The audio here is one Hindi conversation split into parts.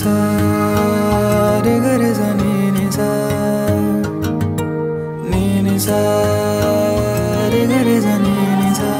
सा रे ग रे सा नी सा नी सा रे ग रे सा नी सा।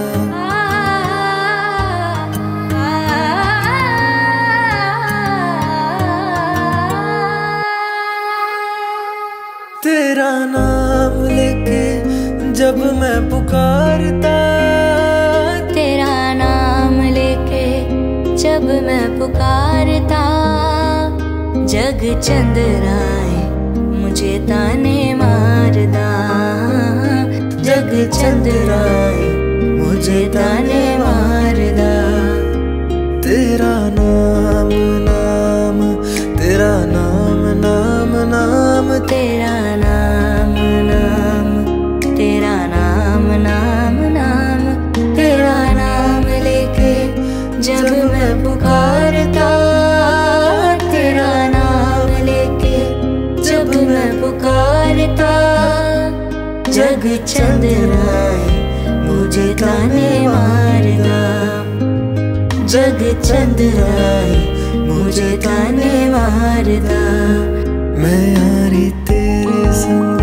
तेरा नाम लेके जब मैं पुकारता, तेरा नाम लेके जब मैं पुकारता, जग चंद्राए मुझे ताने मारदा, जग चंद्राए मुझे ताने मारदा। तेरा नाम नाम तेरा नाम नाम नाम तेरा नाम नाम तेरा नाम नाम नाम, तेरा नाम लेके जब मैं पुकारता, तेरा नाम लेके जब मैं पुकारता, जग चंद्राए मुझे ताने मारदा, जग चंद्राए मुझे ताने मारदा। मैं यारी तेरे संग,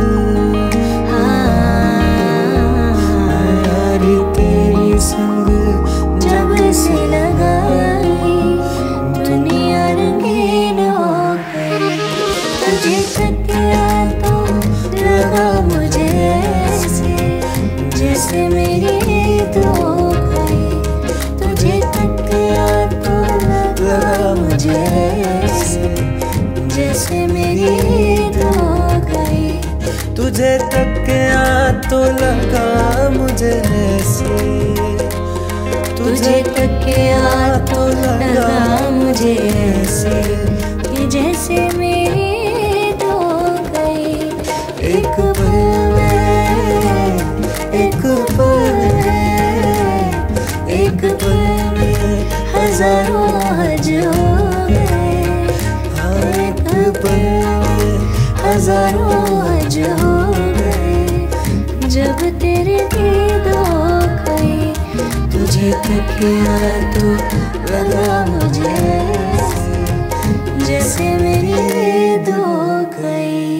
मैं यारी तेरे संग जब से लगाई दुनिया रंगीन हो गई, तुझे तकिया तो लगा मुझे ऐसे जैसे मेरी ईद हो गई, तुझे तकिया तो लगा मुझे ऐसे जैसे मेरी ईद हो गई, तुझे तकिया तो लगा मुझे ऐसे, तुझे तकिया तो लगा मुझे ऐसे कि जैसे मेरी ईद हो गई। एक पल में, एक पल में, एक पल में हजारों हज हो गए, एक पल में हजारों हज हो गए, जब तेरी ईद हो गई, तुझे तकिया तो लगा मुझे ऐसे जैसे मेरी ईद हो गई।